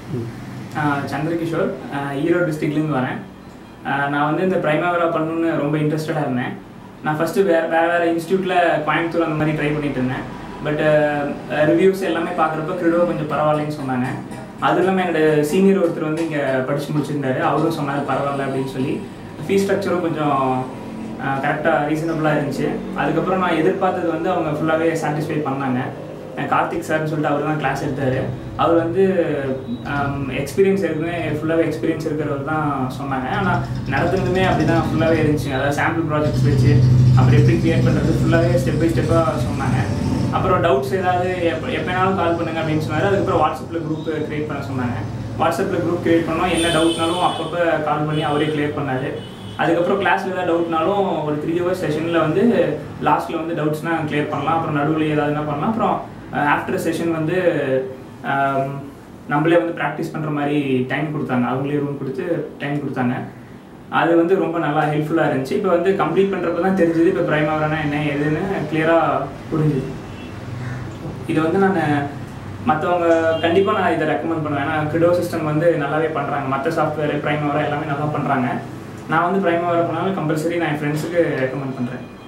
Chandra Kishore, Ero district ல இருந்து வரேன். நான் வந்து இந்த பிரைமவேரா பண்ணனும்னு ரொம்ப இன்ட்ரஸ்டடா இருந்தேன். நான் ஃபர்ஸ்ட் வேற இன்ஸ்டிடியூட்ல கோயம்புத்தூர் அந்த மாதிரி ட்ரை பண்ணிட்டு இருந்தேன். பட் ரிவ்யூஸ் எல்லாமே பார்க்குறப்ப CREDO கொஞ்சம் பரவாயில்லைன்னு சொன்னாங்க. அது இல்லாமல் என்னோட சீனியர் ஒருத்தர் வந்து இங்கே படிச்சு முடிச்சிருந்தாரு. அவரும் சொன்னார் பரவாயில்ல அப்படின்னு சொல்லி. ஃபீஸ் ஸ்ட்ரக்சரும் கொஞ்சம் கரெக்டாக ரீசனபுளாக இருந்துச்சு. அதுக்கப்புறம் நான் எதிர்பார்த்தது வந்து அவங்க ஃபுல்லாகவே சாட்டிஸ்ஃபை பண்ணாங்க. கார்த்திக் சார்னு சொல்லிட்டு அவர் தான் கிளாஸ் எடுத்தார். அவர் வந்து எக்ஸ்பீரியன்ஸ் இருக்குமே ஃபுல்லாகவே எக்ஸ்பீரியன்ஸ் இருக்கிறவர் தான் சொன்னாங்க. ஆனால் நடத்துனதுமே அப்படி தான் ஃபுல்லாகவே இருந்துச்சு. அதாவது சாம்பிள் ப்ராஜெக்ட்ஸ் வச்சு அப்புறம் எப்படி க்ரியேட் பண்ணுறது ஃபுல்லாகவே ஸ்டெப் பை ஸ்டெப்பாக சொன்னாங்க. அப்புறம் டவுட்ஸ் ஏதாவது எப்போனாலும் கால் பண்ணுங்க அப்படின்னு சொன்னார். அதுக்கப்புறம் வாட்ஸ்அப்பில் குரூப் க்ரியேட் பண்ண சொன்னாங்க. வாட்ஸ்அப்பில் குரூப் க்ரியேட் பண்ணோம். என்ன டவுட்னாலும் அப்பப்போ கால் பண்ணி அவரே கிளியர் பண்ணார். அதுக்கப்புறம் கிளாஸில் ஏதாவது டவுட்னாலும் ஒரு 3 hours செஷனில் வந்து லாஸ்ட்டில் வந்து டவுட்ஸ்னால் கிளியர் பண்ணலாம். அப்புறம் நடுவில் ஏதாவதுனா பண்ணலாம். அப்புறம் ஆஃப்டர் செஷன் வந்து நம்மளே வந்து ப்ராக்டிஸ் பண்ணுற மாதிரி டைம் கொடுத்தாங்க. அவங்களே ரூம் கொடுத்து டைம் கொடுத்தாங்க. அது வந்து ரொம்ப நல்லா ஹெல்ப்ஃபுல்லாக இருந்துச்சு. இப்போ வந்து கம்ப்ளீட் பண்ணுறப்ப தான் தெரிஞ்சுது இப்போ பிரைமவேரானா என்ன எதுன்னு கிளியராக புரிஞ்சுது. இது வந்து நான் மற்றவங்க கண்டிப்பாக நான் இதை ரெக்கமெண்ட் பண்ணுவேன். ஏன்னா CREDO சிஸ்டம் வந்து நல்லாவே பண்ணுறாங்க. மற்ற சாஃப்ட்வேர் பிரைமவேரா எல்லாமே நல்லா பண்ணுறாங்க. நான் வந்து பிரைமவேரா பண்ணாலும் கம்பல்சரி நான் என் ஃப்ரெண்ட்ஸுக்கு ரெக்கமெண்ட் பண்ணுறேன்.